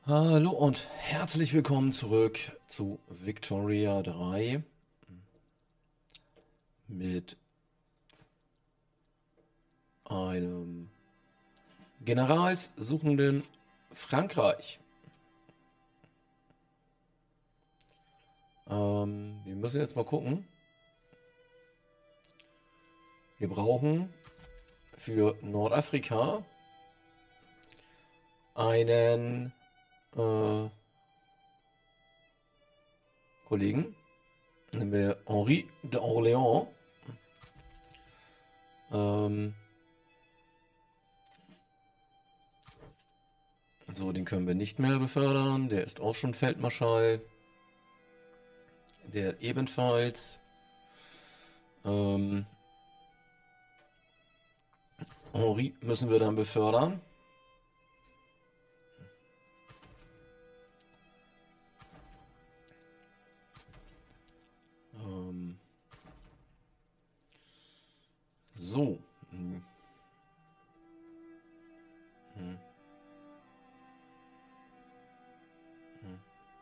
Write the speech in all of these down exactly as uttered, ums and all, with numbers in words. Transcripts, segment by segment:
Hallo und herzlich willkommen zurück zu Victoria drei mit einem generalssuchenden Frankreich. Ähm, wir müssen jetzt mal gucken. Wir brauchen für Nordafrika einen äh, Kollegen, nennen wir Henri de Orléans. Ähm, so, den können wir nicht mehr befördern. Der ist auch schon Feldmarschall. Der ebenfalls. Ähm, Henri müssen wir dann befördern. Ähm, so. Hm. Hm. Hm.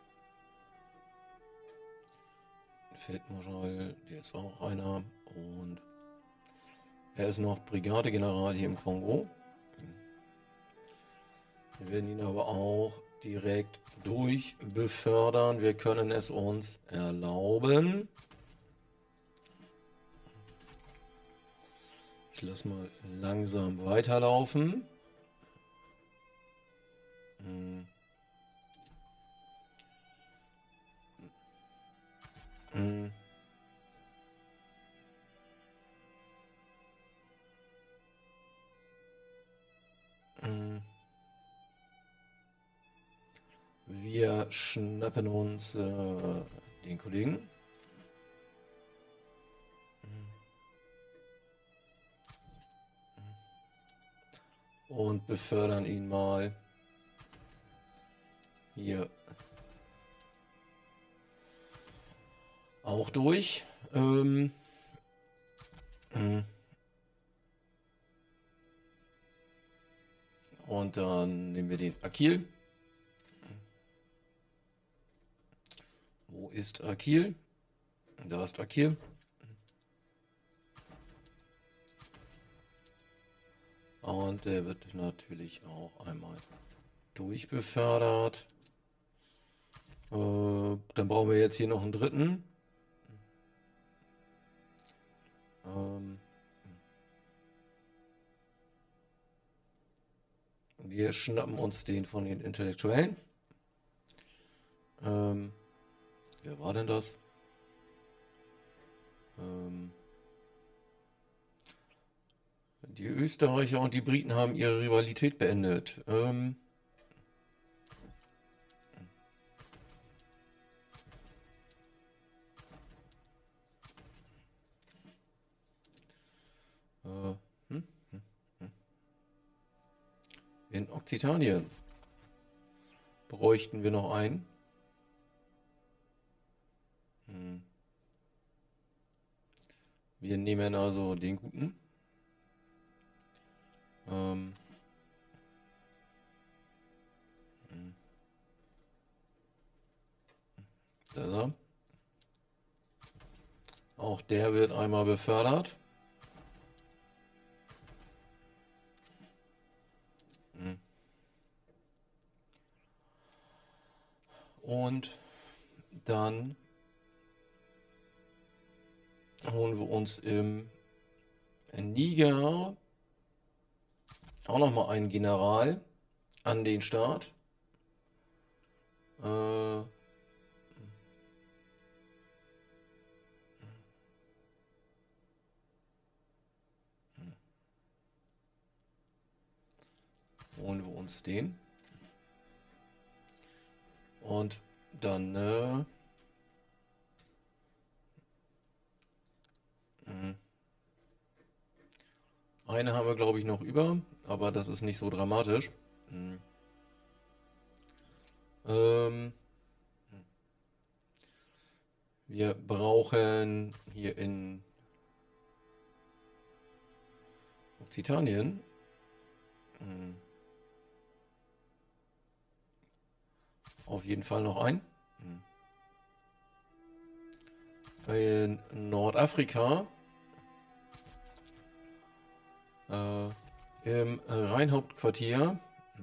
Feldmarschall, der ist auch einer. Und er ist noch Brigadegeneral hier im Kongo. Wir werden ihn aber auch direkt durchbefördern. Wir können es uns erlauben. Ich lasse mal langsam weiterlaufen. Hm. Hm. Hm. Wir schnappen uns äh, den Kollegen. Und befördern ihn mal hier auch durch. Ähm, und dann nehmen wir den Akil. Wo ist Akil? Da ist Akil. Und der wird natürlich auch einmal durchbefördert. Äh, dann brauchen wir jetzt hier noch einen dritten. Ähm, wir schnappen uns den von den Intellektuellen. Ähm, wer war denn das? Ähm, die Österreicher und die Briten haben ihre Rivalität beendet. Ähm, äh, hm, hm, hm. In Okzitanien bräuchten wir noch einen. Hm. Wir nehmen also den guten. Ähm, hm. Da ist er. Auch der wird einmal befördert. Hm. Und dann holen wir uns im Niger auch nochmal einen General an den Start. Äh, holen wir uns den. Und dann äh, eine haben wir, glaube ich, noch über, aber das ist nicht so dramatisch. Hm. Ähm, wir brauchen hier in Okzitanien hm, auf jeden Fall noch ein. In Nordafrika, äh, im Rheinhauptquartier,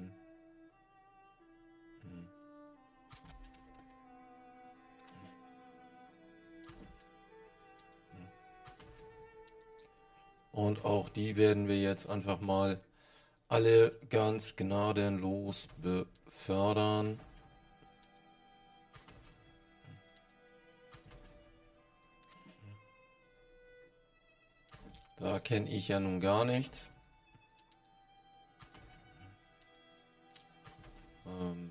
und auch die werden wir jetzt einfach mal alle ganz gnadenlos befördern. Da kenne ich ja nun gar nichts. Ähm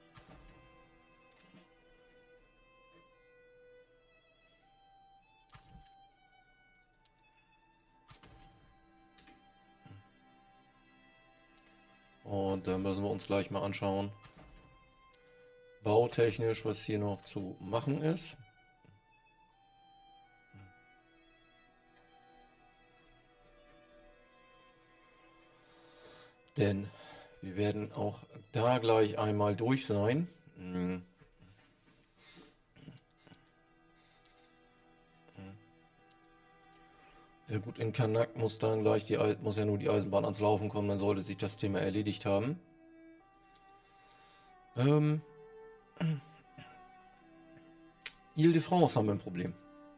Und dann müssen wir uns gleich mal anschauen, bautechnisch, was hier noch zu machen ist. Denn wir werden auch da gleich einmal durch sein. Ja gut, in Karnak muss dann gleich die, muss ja nur die Eisenbahn ans Laufen kommen, dann sollte sich das Thema erledigt haben. Ähm, Ile-de-France haben wir ein Problem.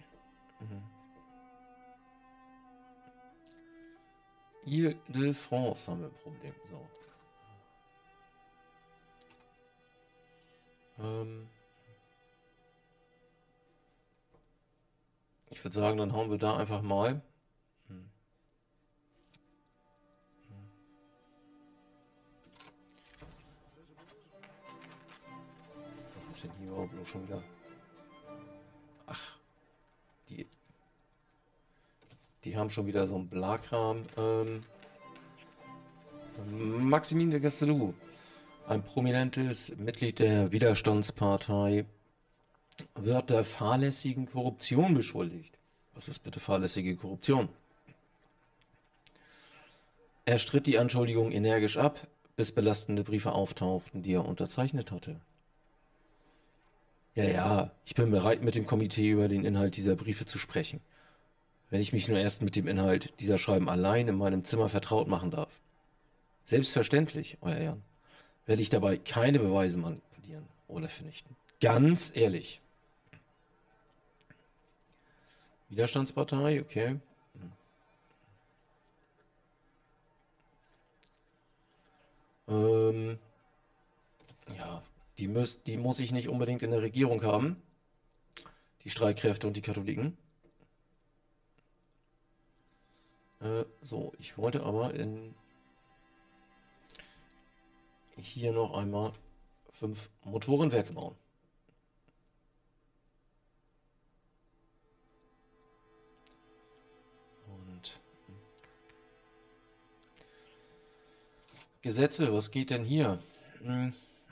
Ile-de-France haben wir ein Problem. So. Ähm, ich würde sagen, dann hauen wir da einfach mal. Was ist denn hier überhaupt noch schon wieder? Ach, die, die haben schon wieder so einen Blakram. Ähm, Maximin de Gastelou, ein prominentes Mitglied der Widerstandspartei, wird der fahrlässigen Korruption beschuldigt. Was ist bitte fahrlässige Korruption? Er stritt die Anschuldigung energisch ab, bis belastende Briefe auftauchten, die er unterzeichnet hatte. Ja, ja, ich bin bereit, mit dem Komitee über den Inhalt dieser Briefe zu sprechen, wenn ich mich nur erst mit dem Inhalt dieser Schreiben allein in meinem Zimmer vertraut machen darf. Selbstverständlich, Euer Ehren, werde ich dabei keine Beweise manipulieren oder vernichten. Ganz ehrlich. Widerstandspartei, okay. Ähm, ja, die, müß, die muss ich nicht unbedingt in der Regierung haben. Die Streitkräfte und die Katholiken. Äh, so, ich wollte aber in hier noch einmal fünf Motorenwerke bauen. Und Gesetze, was geht denn hier? Hm.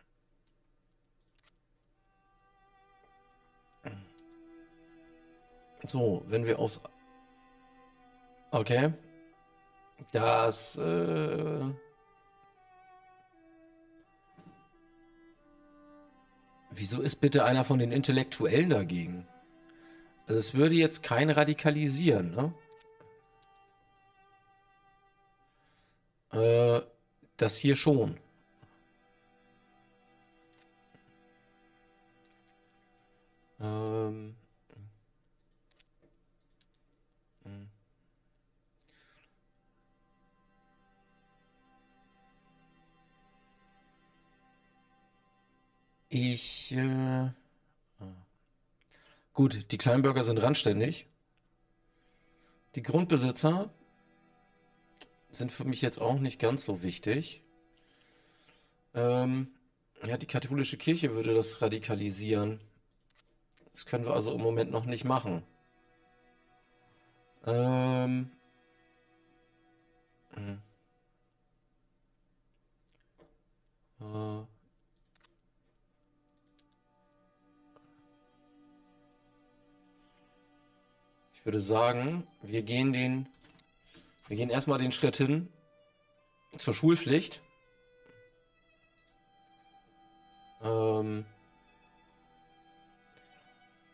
So, wenn wir aufs... Okay. Das... Äh Wieso ist bitte einer von den Intellektuellen dagegen? Also es würde jetzt kein radikalisieren, ne? Äh, das hier schon. Ähm... Ich, äh... Gut, die Kleinbürger sind randständig. Die Grundbesitzer sind für mich jetzt auch nicht ganz so wichtig. Ähm, ja, die katholische Kirche würde das radikalisieren. Das können wir also im Moment noch nicht machen. Ähm... Hm. Äh... Ich würde sagen, wir gehen den, wir gehen erstmal den Schritt hin zur Schulpflicht. Ähm,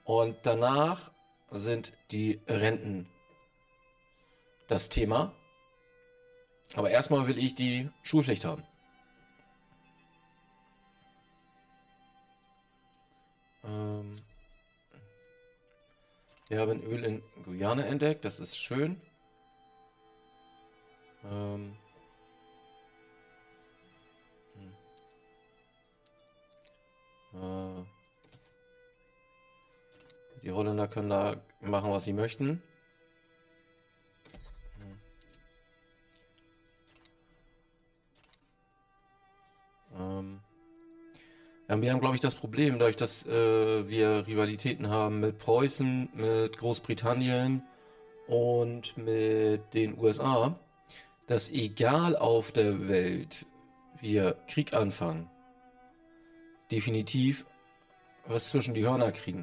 Und danach sind die Renten das Thema. Aber erstmal will ich die Schulpflicht haben. Ähm, wir haben Öl in Guyana entdeckt, das ist schön. Ähm, hm. äh, die Holländer können da machen, was sie möchten. Ähm, ja, wir haben, glaube ich, das Problem, dadurch, dass äh, wir Rivalitäten haben mit Preußen, mit Großbritannien und mit den U S A, dass egal auf der Welt wir Krieg anfangen, definitiv was zwischen die Hörner kriegen.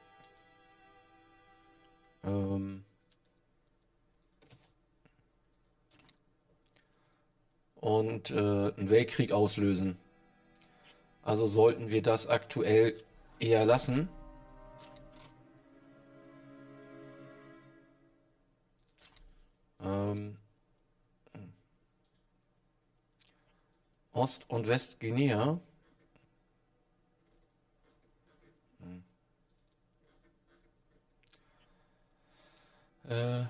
Ähm, und äh, einen Weltkrieg auslösen. Also sollten wir das aktuell eher lassen. Ähm, Ost- und Westguinea. Äh,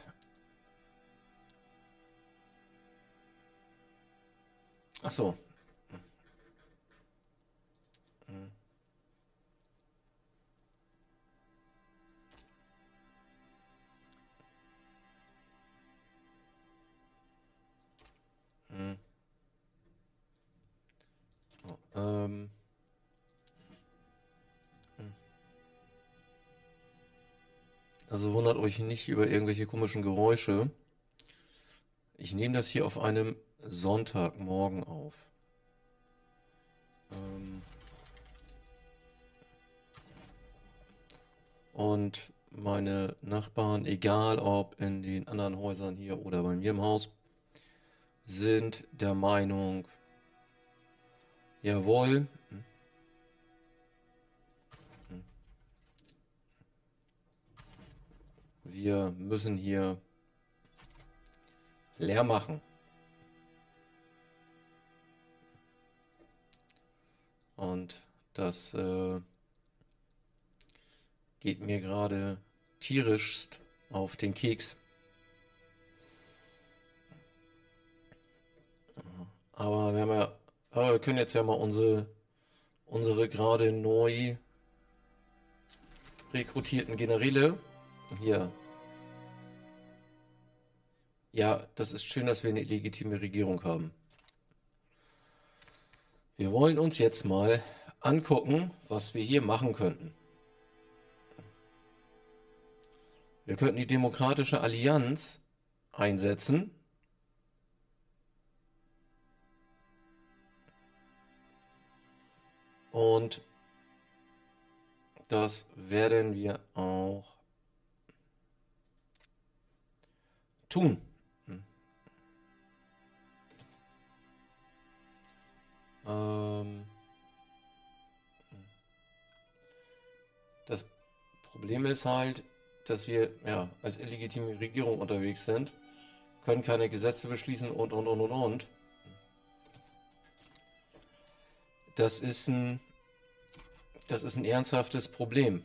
ach so. Hm. Oh, ähm. Hm. Also wundert euch nicht über irgendwelche komischen Geräusche. Ich nehme das hier auf einem Sonntagmorgen auf. Ähm. Und meine Nachbarn, egal ob in den anderen Häusern hier oder bei mir im Haus, sind der Meinung, jawohl, wir müssen hier leer machen. Und das äh, geht mir gerade tierischst auf den Keks. Aber wir haben ja, aber wir können jetzt ja mal unsere, unsere gerade neu rekrutierten Generäle hier. Ja, das ist schön, dass wir eine legitime Regierung haben. Wir wollen uns jetzt mal angucken, was wir hier machen könnten. Wir könnten die Demokratische Allianz einsetzen. Und das werden wir auch tun. Ähm, das Problem ist halt, dass wir ja als illegitime Regierung unterwegs sind, können keine Gesetze beschließen und und und und und. Das ist ein, das ist ein ernsthaftes Problem.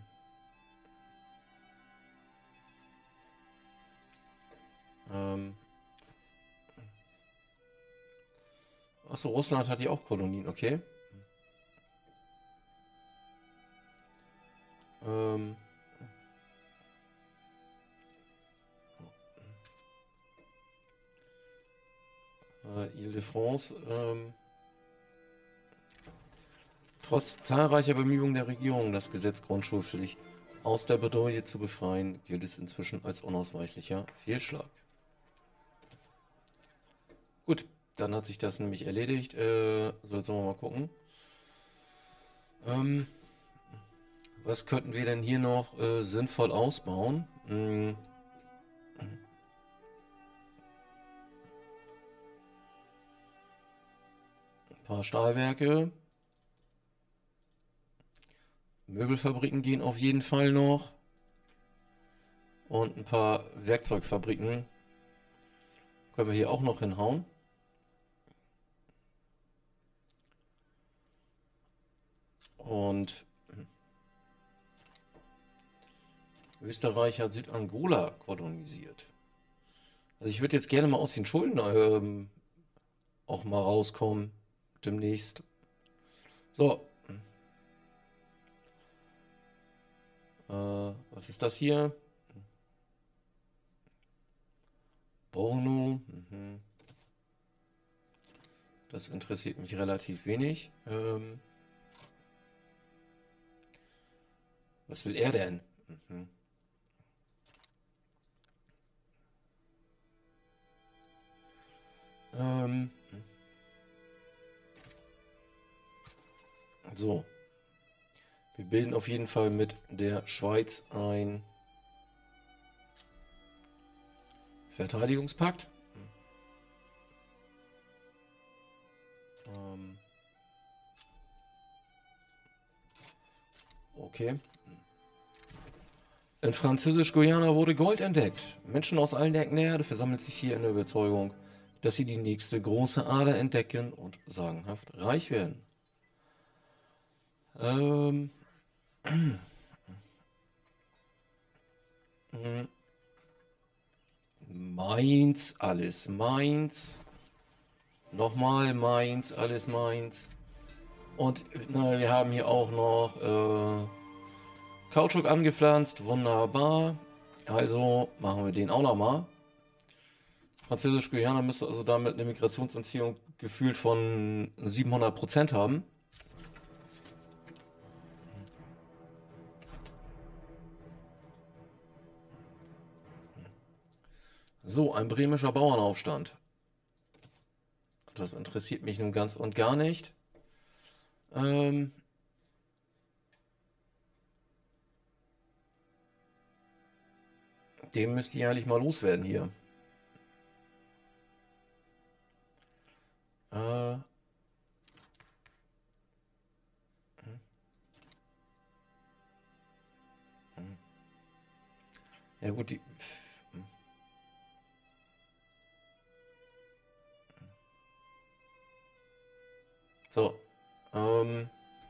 Ähm, achso, Russland hat ja auch Kolonien, okay. Ähm, äh, Ile-de-France. Ähm, trotz zahlreicher Bemühungen der Regierung, das Gesetz Grundschulpflicht aus der Bredouille zu befreien, gilt es inzwischen als unausweichlicher Fehlschlag. Gut, dann hat sich das nämlich erledigt. Äh, so, jetzt wollen wir mal gucken. Ähm, was könnten wir denn hier noch äh, sinnvoll ausbauen? Hm. Ein paar Stahlwerke. Möbelfabriken gehen auf jeden Fall noch. Und ein paar Werkzeugfabriken können wir hier auch noch hinhauen. Und Österreich hat Südangola kolonisiert. Also ich würde jetzt gerne mal aus den Schulden ähm, auch mal rauskommen demnächst. So. Äh, was ist das hier? Borno. Mhm. Das interessiert mich relativ wenig. Ähm, was will er denn? Mhm. Ähm, so. Wir bilden auf jeden Fall mit der Schweiz ein Verteidigungspakt. Ähm, okay. In Französisch-Guyana wurde Gold entdeckt. Menschen aus allen Ecken der Erde versammeln sich hier in der Überzeugung, dass sie die nächste große Ader entdecken und sagenhaft reich werden. Ähm. Mainz, alles Mainz. Nochmal Mainz, alles Mainz. Und na, wir haben hier auch noch äh, Kautschuk angepflanzt. Wunderbar. Also machen wir den auch nochmal. Französisch-Guyana müsste also damit eine Migrationsentziehung gefühlt von siebenhundert Prozent haben. So, ein bremischer Bauernaufstand. Das interessiert mich nun ganz und gar nicht. Ähm, den müsste ich eigentlich mal loswerden hier. Äh, ja gut, die... So. Ähm...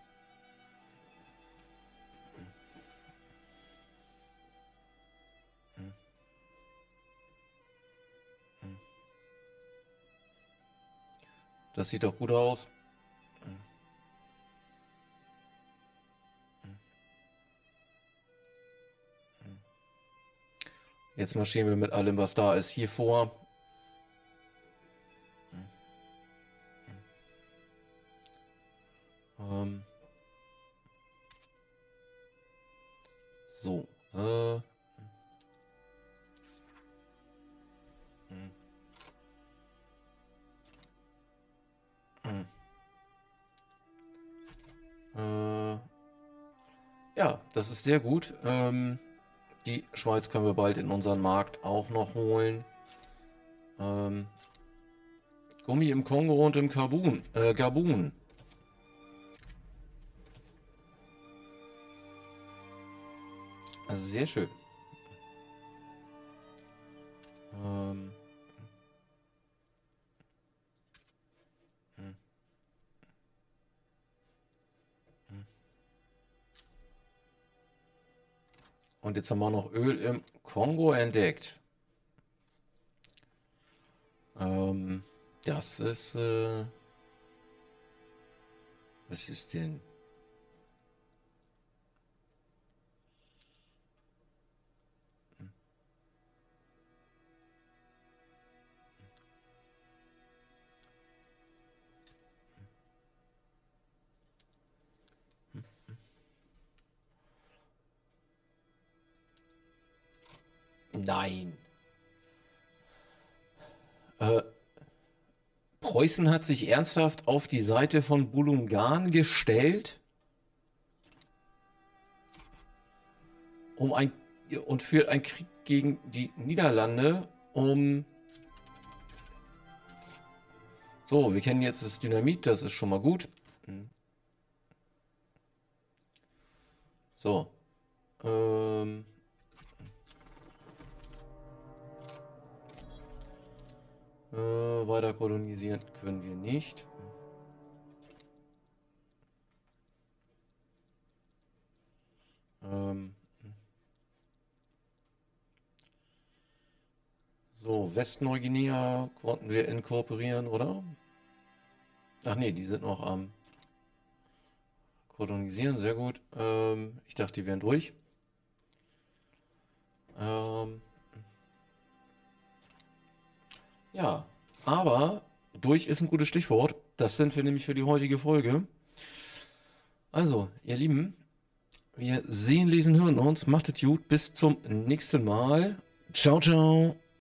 Das sieht doch gut aus. Jetzt marschieren wir mit allem, was da ist, hier vor. Ähm so. Äh Äh, ja, das ist sehr gut. Ähm, die Schweiz können wir bald in unseren Markt auch noch holen. Ähm, Gummi im Kongo und im Gabun. Äh, Gabun. Also sehr schön. Ähm, und jetzt haben wir noch Öl im Kongo entdeckt. Ähm, das ist... Äh, was ist denn? Nein. Äh, Preußen hat sich ernsthaft auf die Seite von Bulungan gestellt, um ein und führt einen Krieg gegen die Niederlande, um... So, wir kennen jetzt das Dynamit, das ist schon mal gut. So. Ähm. Äh, weiter kolonisieren können wir nicht. Ähm. So, Westneuguinea konnten wir inkorporieren, oder? Ach nee, die sind noch am kolonisieren, sehr gut. Ähm, ich dachte, die wären durch. Ähm, ja, aber durch ist ein gutes Stichwort. Das sind wir nämlich für die heutige Folge. Also, ihr Lieben, wir sehen, lesen, hören uns. Macht es gut. Bis zum nächsten Mal. Ciao, ciao.